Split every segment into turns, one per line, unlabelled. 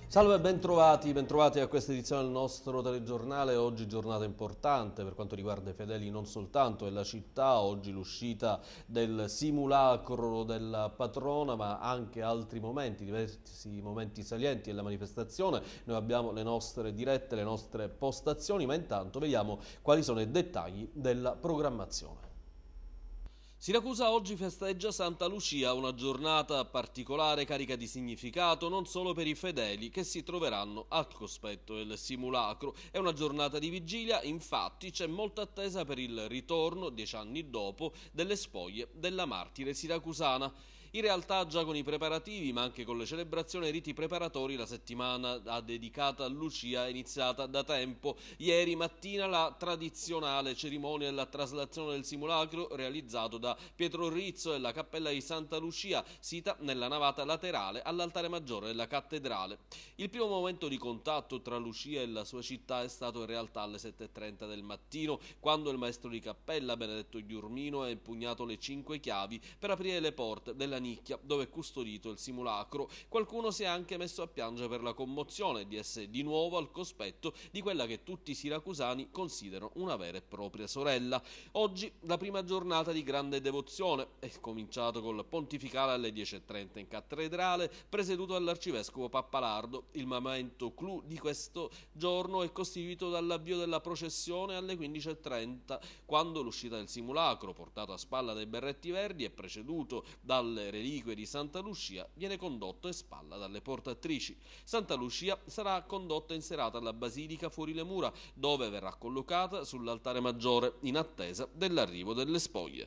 Salve e bentrovati a questa edizione del nostro telegiornale. Oggi giornata importante per quanto riguarda i fedeli non soltanto della città, oggi l'uscita del simulacro della patrona, ma anche altri momenti, diversi momenti salienti della manifestazione. Noi abbiamo le nostre dirette, le nostre postazioni, ma intanto vediamo quali sono i dettagli della programmazione. Siracusa oggi festeggia Santa Lucia, una giornata particolare carica di significato non solo per i fedeli che si troveranno al cospetto del simulacro. È una giornata di vigilia, infatti c'è molta attesa per il ritorno, 10 anni dopo, delle spoglie della martire siracusana. In realtà già con i preparativi, ma anche con le celebrazioni e i riti preparatori, la settimana dedicata a Lucia è iniziata da tempo. Ieri mattina la tradizionale cerimonia della traslazione del simulacro realizzato da Pietro Rizzo della cappella di Santa Lucia, sita nella navata laterale all'altare maggiore della cattedrale. Il primo momento di contatto tra Lucia e la sua città è stato in realtà alle 7:30 del mattino, quando il maestro di cappella Benedetto Giurmino ha impugnato le 5 chiavi per aprire le porte della nicchia dove è custodito il simulacro. Qualcuno si è anche messo a piangere per la commozione di essere di nuovo al cospetto di quella che tutti i siracusani considerano una vera e propria sorella. Oggi la prima giornata di grande devozione è cominciato col pontificale alle 10:30 in cattedrale, presieduto dall'arcivescovo Pappalardo. Il momento clou di questo giorno è costituito dall'avvio della processione alle 15:30, quando l'uscita del simulacro, portato a spalla dai berretti verdi e preceduto dalle reliquie di Santa Lucia, viene condotto in spalla dalle portatrici. Santa Lucia sarà condotta in serata alla Basilica fuori le mura, dove verrà collocata sull'altare maggiore in attesa dell'arrivo delle spoglie.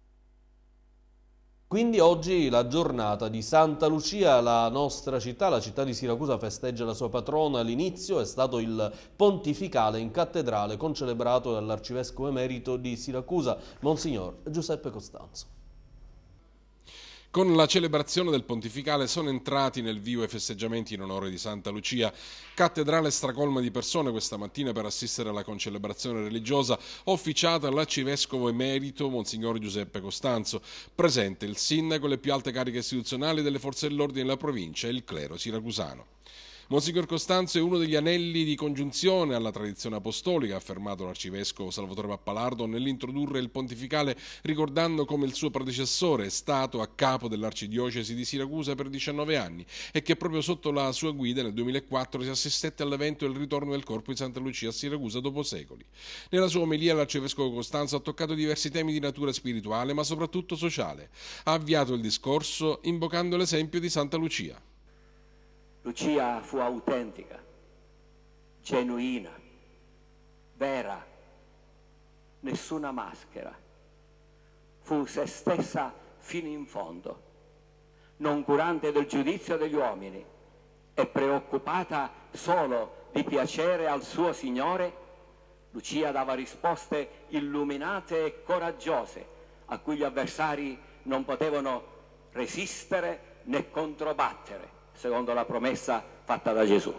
Quindi oggi la giornata di Santa Lucia, la nostra città, la città di Siracusa, festeggia la sua patrona. All'inizio è stato il pontificale in cattedrale concelebrato dall'arcivescovo emerito di Siracusa, Monsignor Giuseppe Costanzo.
Con la celebrazione del pontificale sono entrati nel vivo i festeggiamenti in onore di Santa Lucia. Cattedrale stracolma di persone questa mattina per assistere alla concelebrazione religiosa officiata dall'arcivescovo emerito Monsignor Giuseppe Costanzo. Presente il sindaco e le più alte cariche istituzionali delle forze dell'ordine della provincia e il clero siracusano. Monsignor Costanzo è uno degli anelli di congiunzione alla tradizione apostolica, ha affermato l'arcivescovo Salvatore Pappalardo nell'introdurre il pontificale, ricordando come il suo predecessore è stato a capo dell'arcidiocesi di Siracusa per 19 anni e che proprio sotto la sua guida nel 2004 si assistette all'evento del ritorno del corpo di Santa Lucia a Siracusa dopo secoli. Nella sua omelia l'arcivescovo Costanzo ha toccato diversi temi di natura spirituale ma soprattutto sociale. Ha avviato il discorso invocando l'esempio di Santa Lucia.
Lucia fu autentica, genuina, vera, nessuna maschera. Fu se stessa fino in fondo, non curante del giudizio degli uomini e preoccupata solo di piacere al suo Signore. Lucia dava risposte illuminate e coraggiose a cui gli avversari non potevano resistere né controbattere, secondo la promessa fatta da Gesù.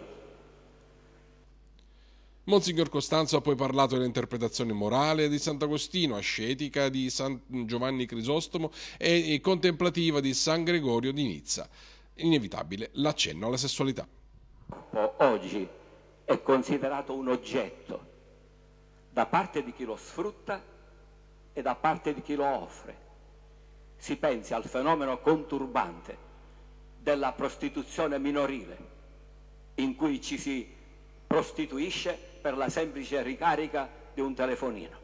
Monsignor Costanzo ha poi parlato dell'interpretazione morale di Sant'Agostino, ascetica di San Giovanni Crisostomo e contemplativa di San Gregorio di Nizza. Inevitabile l'accenno alla sessualità.
Oggi è considerato un oggetto da parte di chi lo sfrutta e da parte di chi lo offre. Si pensi al fenomeno conturbante della prostituzione minorile, in cui ci si prostituisce per la semplice ricarica di un telefonino.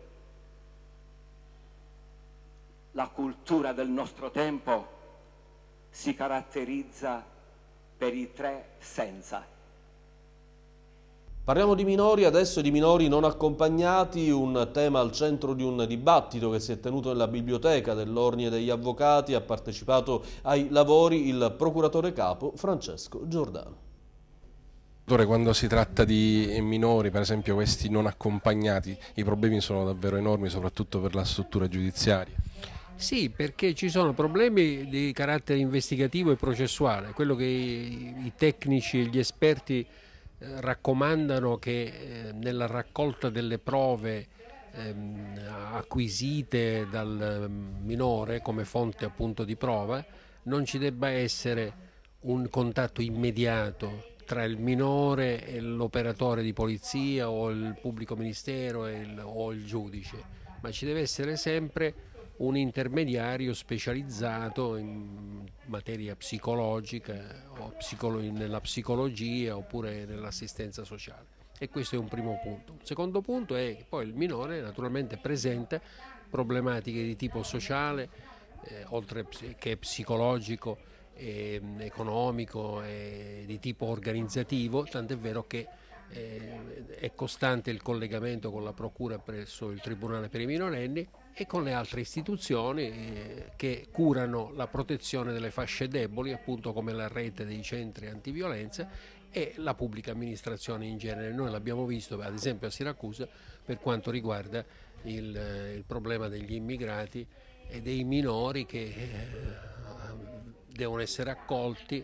La cultura del nostro tempo si caratterizza per i 3 senza.
Parliamo di minori, adesso di minori non accompagnati, un tema al centro di un dibattito che si è tenuto nella biblioteca dell'Ordine degli Avvocati. Ha partecipato ai lavori il procuratore capo Francesco Giordano.
Quando si tratta di minori, per esempio questi non accompagnati, i problemi sono davvero enormi, soprattutto per la struttura giudiziaria.
Sì, perché ci sono problemi di carattere investigativo e processuale, quello che i tecnici e gli esperti raccomandano che nella raccolta delle prove acquisite dal minore come fonte appunto di prova non ci debba essere un contatto immediato tra il minore e l'operatore di polizia o il pubblico ministero o il giudice, ma ci deve essere sempre un intermediario specializzato in materia psicologica o nella psicologia oppure nell'assistenza sociale, e questo è un primo punto. Un secondo punto è che poi il minore naturalmente presenta problematiche di tipo sociale, oltre che psicologico, economico e di tipo organizzativo, tant'è vero che è costante il collegamento con la procura presso il Tribunale per i minorenni e con le altre istituzioni che curano la protezione delle fasce deboli, appunto come la rete dei centri antiviolenza e la pubblica amministrazione in genere. Noi l'abbiamo visto ad esempio a Siracusa per quanto riguarda il problema degli immigrati e dei minori che devono essere accolti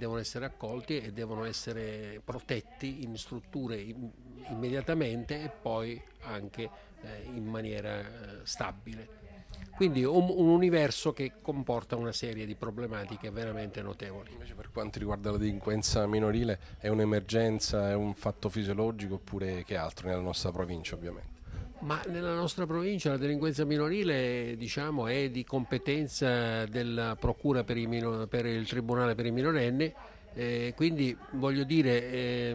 e devono essere protetti in strutture immediatamente e poi anche in maniera stabile. Quindi un universo che comporta una serie di problematiche veramente notevoli.
Invece per quanto riguarda la delinquenza minorile, è un'emergenza, è un fatto fisiologico oppure che altro nella nostra provincia ovviamente?
Ma nella nostra provincia la delinquenza minorile, diciamo, è di competenza della Procura per il Tribunale per i minorenni, quindi voglio dire,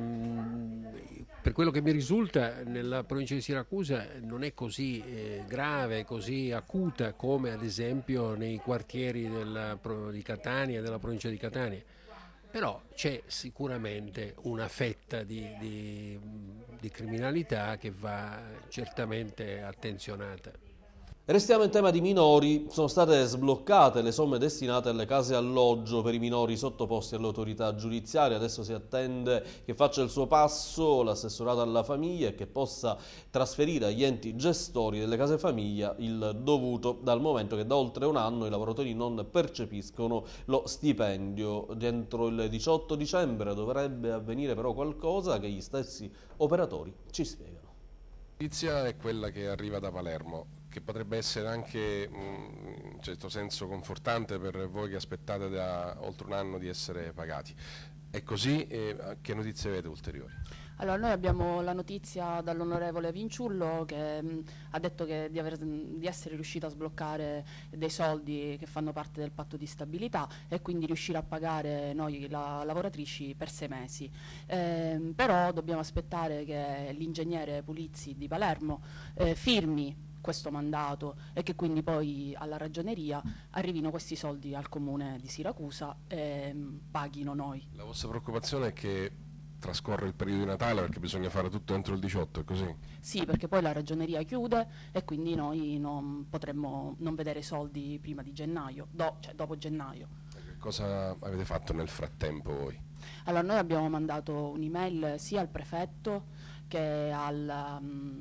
per quello che mi risulta nella provincia di Siracusa non è così grave, così acuta come ad esempio nei quartieri di Catania, della provincia di Catania. Però c'è sicuramente una fetta di criminalità che va certamente attenzionata.
Restiamo in tema di minori. Sono state sbloccate le somme destinate alle case alloggio per i minori sottoposti all'autorità giudiziaria. Adesso si attende che faccia il suo passo l'assessorato alla famiglia e che possa trasferire agli enti gestori delle case famiglia il dovuto, dal momento che da oltre un anno i lavoratori non percepiscono lo stipendio. Dentro il 18 dicembre dovrebbe avvenire però qualcosa che gli stessi operatori ci spiegano.
La notizia è quella che arriva da Palermo, che potrebbe essere anche in certo senso confortante per voi che aspettate da oltre un anno di essere pagati. È così? Che notizie avete ulteriori?
Allora, noi abbiamo la notizia dall'onorevole Vinciullo che ha detto di essere riuscito a sbloccare dei soldi che fanno parte del patto di stabilità e quindi riuscire a pagare noi lavoratrici per 6 mesi. Però dobbiamo aspettare che l'ingegnere Pulizzi di Palermo firmi questo mandato e che quindi poi alla ragioneria arrivino questi soldi al comune di Siracusa e paghino noi.
La vostra preoccupazione è che trascorre il periodo di Natale perché bisogna fare tutto entro il 18, è così?
Sì, perché poi la ragioneria chiude e quindi noi non potremmo non vedere soldi prima di gennaio, cioè dopo gennaio.
Che cosa avete fatto nel frattempo voi?
Allora, noi abbiamo mandato un'email sia al prefetto che a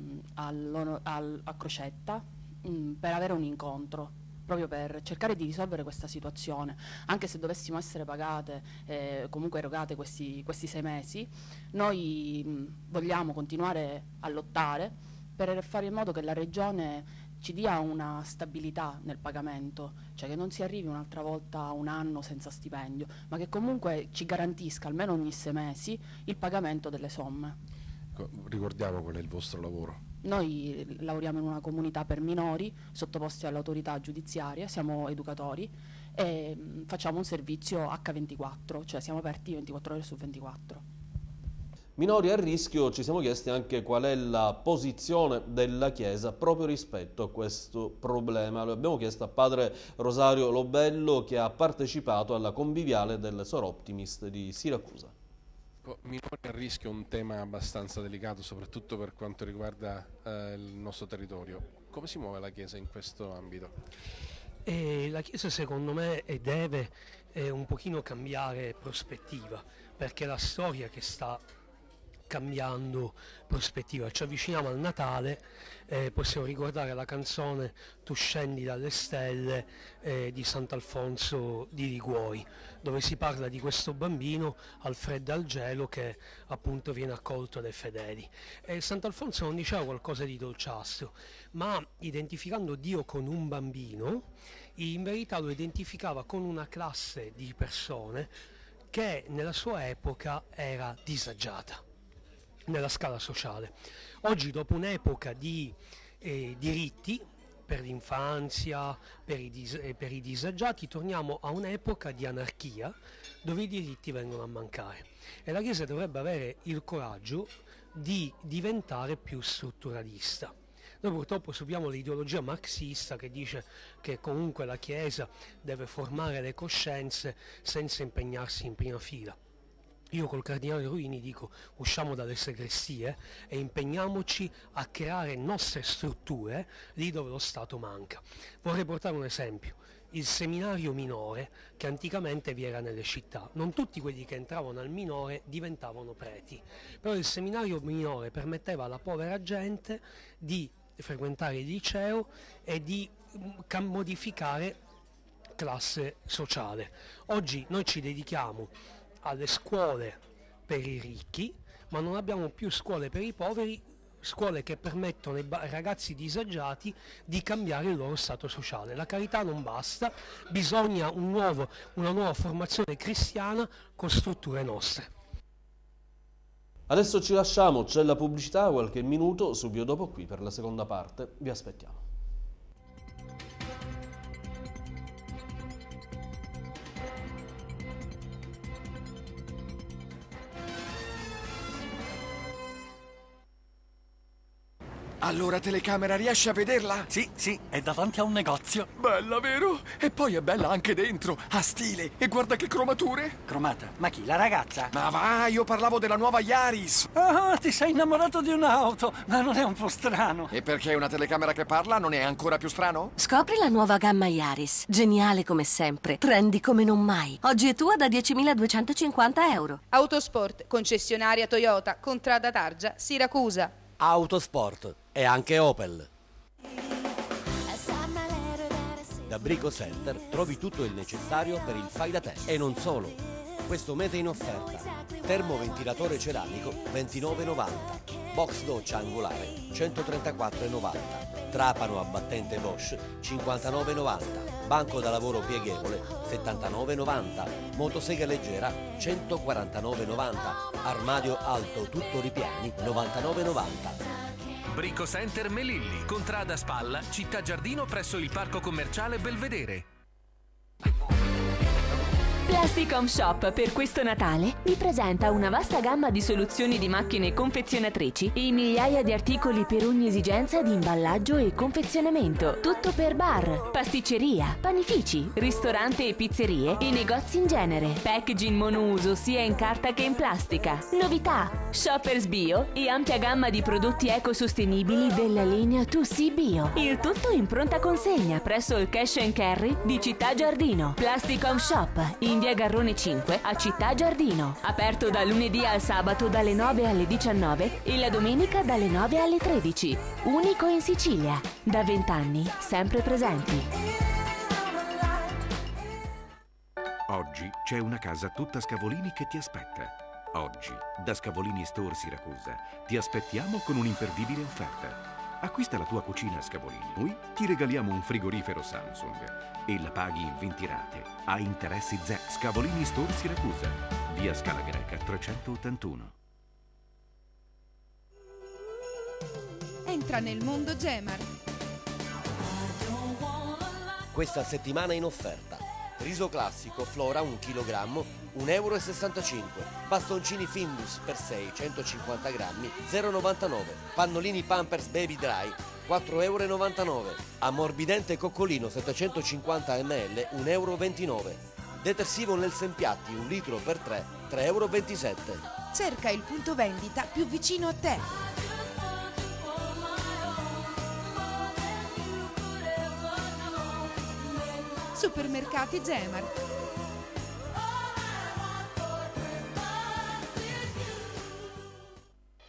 Crocetta per avere un incontro, proprio per cercare di risolvere questa situazione. Anche se dovessimo essere pagate, comunque erogate questi 6 mesi, noi vogliamo continuare a lottare per fare in modo che la Regione ci dia una stabilità nel pagamento, cioè che non si arrivi un'altra volta a un anno senza stipendio, ma che comunque ci garantisca almeno ogni 6 mesi il pagamento delle somme.
Ricordiamo qual è il vostro lavoro.
Noi lavoriamo in una comunità per minori sottoposti all'autorità giudiziaria, siamo educatori e facciamo un servizio H24, cioè siamo aperti 24 ore su 24.
Minori a rischio, ci siamo chiesti anche qual è la posizione della Chiesa proprio rispetto a questo problema. Lo abbiamo chiesto a padre Rosario Lobello, che ha partecipato alla conviviale del Soroptimist di Siracusa.
Minori a rischio è un tema abbastanza delicato, soprattutto per quanto riguarda il nostro territorio. Come si muove la Chiesa in questo ambito?
La Chiesa secondo me deve un pochino cambiare prospettiva, perché la storia che sta cambiando prospettiva, ci avviciniamo al Natale, possiamo ricordare la canzone Tu scendi dalle stelle di Sant'Alfonso di Liguori, dove si parla di questo bambino al freddo e al gelo che appunto viene accolto dai fedeli. Sant'Alfonso non diceva qualcosa di dolciastro, ma identificando Dio con un bambino, in verità lo identificava con una classe di persone che nella sua epoca era disagiata nella scala sociale. Oggi, dopo un'epoca di diritti per l'infanzia, per i disagiati, torniamo a un'epoca di anarchia dove i diritti vengono a mancare, e la Chiesa dovrebbe avere il coraggio di diventare più strutturalista. Noi purtroppo subiamo l'ideologia marxista che dice che comunque la Chiesa deve formare le coscienze senza impegnarsi in prima fila. Io col Cardinale Ruini dico: usciamo dalle segrestie e impegniamoci a creare nostre strutture lì dove lo Stato manca. Vorrei portare un esempio: il seminario minore che anticamente vi era nelle città. Non tutti quelli che entravano al minore diventavano preti, però il seminario minore permetteva alla povera gente di frequentare il liceo e di modificare classe sociale. Oggi noi ci dedichiamo alle scuole per i ricchi, ma non abbiamo più scuole per i poveri, scuole che permettono ai ragazzi disagiati di cambiare il loro stato sociale. La carità non basta, bisogna una nuova formazione cristiana con strutture nostre.
Adesso ci lasciamo, c'è la pubblicità, qualche minuto, subito dopo qui per la seconda parte, vi aspettiamo.
Allora, telecamera, riesci a vederla?
Sì, è davanti a un negozio.
Bella, vero? E poi è bella anche dentro, ha stile. E guarda che cromature.
Cromata? Ma chi, la ragazza?
Ma va, io parlavo della nuova Yaris.
Ah, ti sei innamorato di un'auto, ma non è un po' strano?
E perché una telecamera che parla non è ancora più strano?
Scopri la nuova gamma Yaris, geniale come sempre, trendy come non mai. Oggi è tua da 10.250 euro.
Autosport, concessionaria Toyota, Contrada Targia, Siracusa.
Autosport e anche Opel. Da Brico Center trovi tutto il necessario per il fai da te. E non solo, questo mese in offerta: termoventilatore ceramico 29,90, box doccia angolare 134,90, trapano abbattente Bosch 59,90, banco da lavoro pieghevole 79,90, motosega leggera 149,90, armadio alto tutto ripiani 99,90.
Brico Center Melilli, Contrada Spalla, Città Giardino presso il Parco Commerciale Belvedere.
Plastic Home Shop per questo Natale vi presenta una vasta gamma di soluzioni di macchine confezionatrici e migliaia di articoli per ogni esigenza di imballaggio e confezionamento. Tutto per bar, pasticceria, panifici, ristorante e pizzerie e negozi in genere. Packaging monouso sia in carta che in plastica. Novità, shoppers bio e ampia gamma di prodotti ecosostenibili della linea 2C Bio. Il tutto in pronta consegna presso il Cash & Carry di Città Giardino. Plastic Home Shop in via Garrone 5 a Città Giardino. Aperto da lunedì al sabato dalle 9 alle 19 e la domenica dalle 9 alle 13. Unico in Sicilia. Da 20 anni, sempre presenti.
Oggi c'è una casa tutta Scavolini che ti aspetta. Oggi, da Scavolini Store Siracusa, ti aspettiamo con un'imperdibile offerta. Acquista la tua cucina Scavolini. Noi ti regaliamo un frigorifero Samsung e la paghi in 20 rate a interessi zero. Scavolini Store Siracusa, via Scala Greca 381.
Entra nel mondo Gemar.
Questa settimana in offerta: riso classico Flora 1 kg, 1,65 euro. Bastoncini Findus per 6, 150 grammi, 0,99. Pannolini Pampers Baby Dry, 4,99 euro. Ammorbidente coccolino 750 ml, 1,29 euro. Detersivo Nelsen Piatti 1 litro per 3, 3,27 euro.
Cerca il punto vendita più vicino a te. Supermercati Gemar.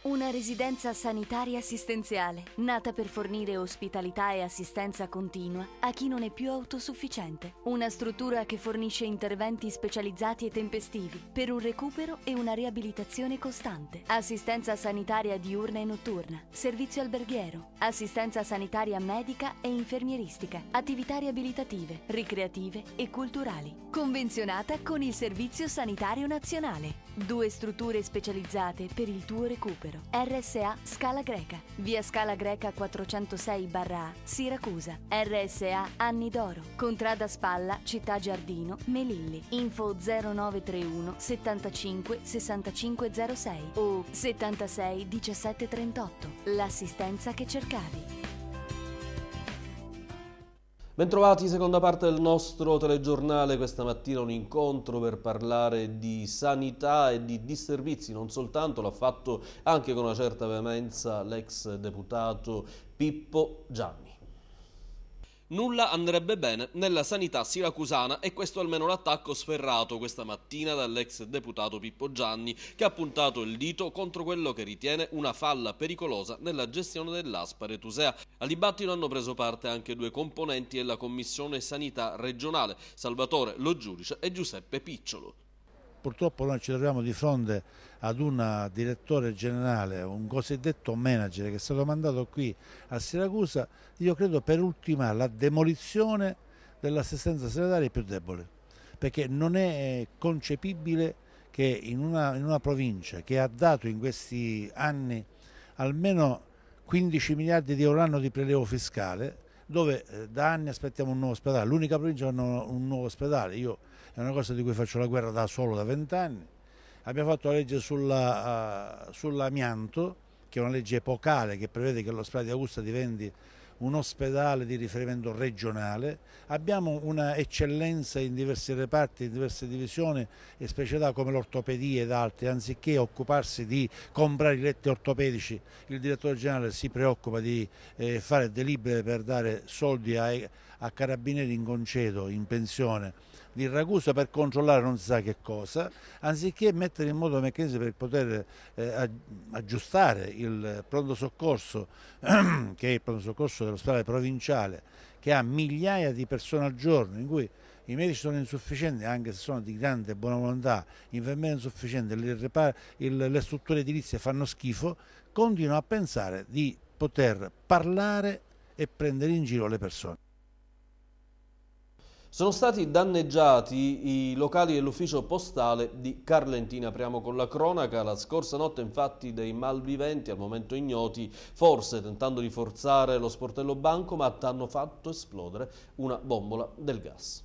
Una residenza sanitaria assistenziale, nata per fornire ospitalità e assistenza continua a chi non è più autosufficiente. Una struttura che fornisce interventi specializzati e tempestivi per un recupero e una riabilitazione costante. Assistenza sanitaria diurna e notturna, servizio alberghiero, assistenza sanitaria medica e infermieristica, attività riabilitative, ricreative e culturali. Convenzionata con il Servizio Sanitario Nazionale. 2 strutture specializzate per il tuo recupero. RSA Scala Greca, via Scala Greca 406/A, Siracusa. RSA Anni d'Oro, Contrada Spalla, Città Giardino, Melilli. Info 0931 75 6506 o 76 17 38. L'assistenza che cercavi.
Bentrovati, seconda parte del nostro telegiornale. Questa mattina un incontro per parlare di sanità e di disservizi, non soltanto, l'ha fatto anche con una certa veemenza l'ex deputato Pippo Gianni. Nulla andrebbe bene nella sanità siracusana e questo almeno l'attacco sferrato questa mattina dall'ex deputato Pippo Gianni, che ha puntato il dito contro quello che ritiene una falla pericolosa nella gestione dell'ASP Aretusea. Al dibattito hanno preso parte anche 2 componenti della Commissione Sanità regionale, Salvatore Lo Giudice e Giuseppe Picciolo.
Purtroppo noi ci troviamo di fronte ad un direttore generale, un cosiddetto manager che è stato mandato qui a Siracusa, io credo per ultimare la demolizione dell'assistenza sanitaria più debole, perché non è concepibile che in una provincia che ha dato in questi anni almeno 15 miliardi di euro l'anno di prelievo fiscale, dove da anni aspettiamo un nuovo ospedale, l'unica provincia che ha un nuovo ospedale, è una cosa di cui faccio la guerra da solo da 20 anni. Abbiamo fatto la legge sull'amianto, che è una legge epocale che prevede che l'ospedale di Augusta diventi un ospedale di riferimento regionale. Abbiamo una eccellenza in diversi reparti, in diverse divisioni e specialità come l'ortopedia ed altre. Anziché occuparsi di comprare i letti ortopedici, il direttore generale si preoccupa di fare delibere per dare soldi a carabinieri in concedo, in pensione di Ragusa per controllare non si sa che cosa, anziché mettere in moto meccanismi per poter aggiustare il pronto soccorso, che è il pronto soccorso dell'ospedale provinciale, che ha migliaia di persone al giorno, in cui i medici sono insufficienti, anche se sono di grande buona volontà, infermieri insufficienti, le strutture edilizie fanno schifo, continuano a pensare di poter parlare e prendere in giro le persone.
Sono stati danneggiati i locali dell'ufficio postale di Carlentina. Apriamo con la cronaca. La scorsa notte infatti dei malviventi, al momento ignoti, forse tentando di forzare lo sportello bancomat, hanno fatto esplodere una bombola del gas.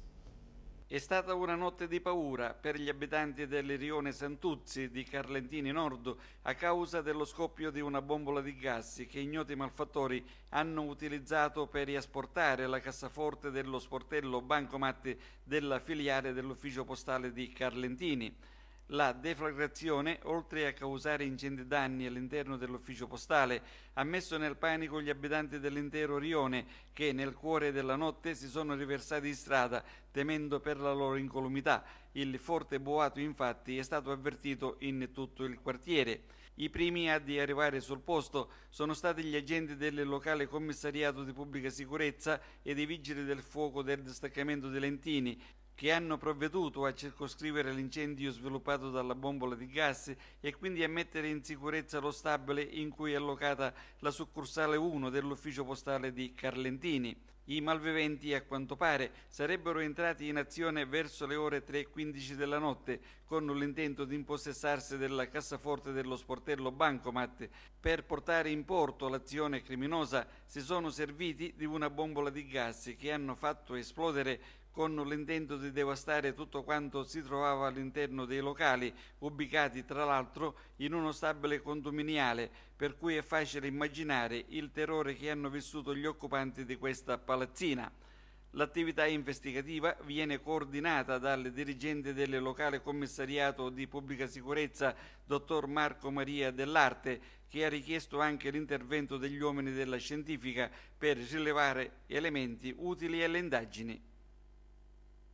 È stata una notte di paura per gli abitanti del rione Santuzzi di Carlentini Nord a causa dello scoppio di una bombola di gas che ignoti malfattori hanno utilizzato per riasportare la cassaforte dello sportello bancomat della filiale dell'ufficio postale di Carlentini. La deflagrazione, oltre a causare ingenti danni all'interno dell'ufficio postale, ha messo nel panico gli abitanti dell'intero rione che nel cuore della notte si sono riversati in strada temendo per la loro incolumità. Il forte boato infatti è stato avvertito in tutto il quartiere. I primi a arrivare sul posto sono stati gli agenti del locale commissariato di pubblica sicurezza e dei vigili del fuoco del distaccamento di Lentini, che hanno provveduto a circoscrivere l'incendio sviluppato dalla bombola di gas e quindi a mettere in sicurezza lo stabile in cui è allocata la succursale 1 dell'ufficio postale di Carlentini. I malviventi, a quanto pare, sarebbero entrati in azione verso le ore 3:15 della notte con l'intento di impossessarsi della cassaforte dello sportello bancomat. Per portare in porto l'azione criminosa si sono serviti di una bombola di gas che hanno fatto esplodere con l'intento di devastare tutto quanto si trovava all'interno dei locali, ubicati tra l'altro in uno stabile condominiale, per cui è facile immaginare il terrore che hanno vissuto gli occupanti di questa palazzina. L'attività investigativa viene coordinata dal dirigente del locale commissariato di pubblica sicurezza, dottor Marco Maria Dell'Arte, che ha richiesto anche l'intervento degli uomini della scientifica per rilevare elementi utili alle indagini.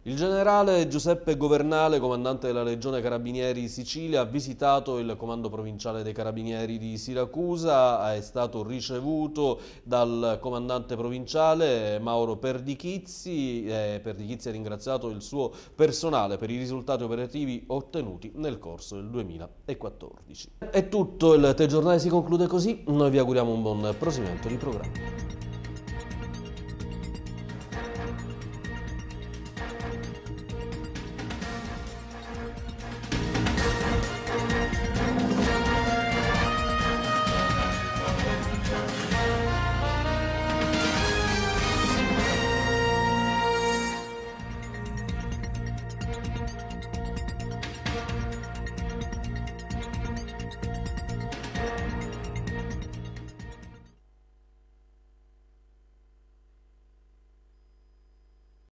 Il generale Giuseppe Governale, comandante della Legione Carabinieri Sicilia, ha visitato il comando provinciale dei Carabinieri di Siracusa, è stato ricevuto dal comandante provinciale Mauro Perdichizzi. Perdichizzi ha ringraziato il suo personale per i risultati operativi ottenuti nel corso del 2014. È tutto, il telegiornale si conclude così, noi vi auguriamo un buon proseguimento di programma.